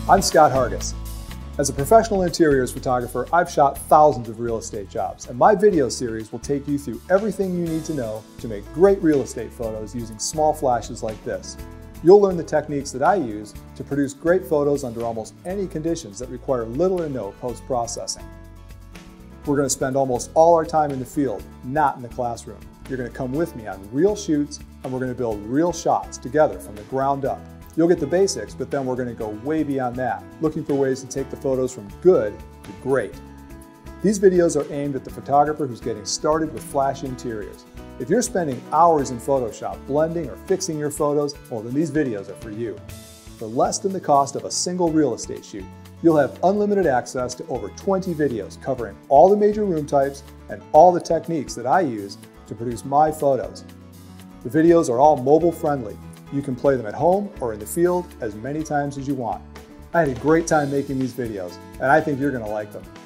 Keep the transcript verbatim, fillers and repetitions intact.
I'm Scott Hargis. As a professional interiors photographer, I've shot thousands of real estate jobs, and my video series will take you through everything you need to know to make great real estate photos using small flashes like this. You'll learn the techniques that I use to produce great photos under almost any conditions that require little or no post-processing. We're going to spend almost all our time in the field, not in the classroom. You're going to come with me on real shoots, and we're going to build real shots together from the ground up. You'll get the basics, but then we're going to go way beyond that, looking for ways to take the photos from good to great. These videos are aimed at the photographer who's getting started with flash interiors. If you're spending hours in Photoshop blending or fixing your photos, well then these videos are for you. For less than the cost of a single real estate shoot, you'll have unlimited access to over twenty videos covering all the major room types and all the techniques that I use to produce my photos. The videos are all mobile friendly. You can play them at home or in the field as many times as you want. I had a great time making these videos, and I think you're going to like them.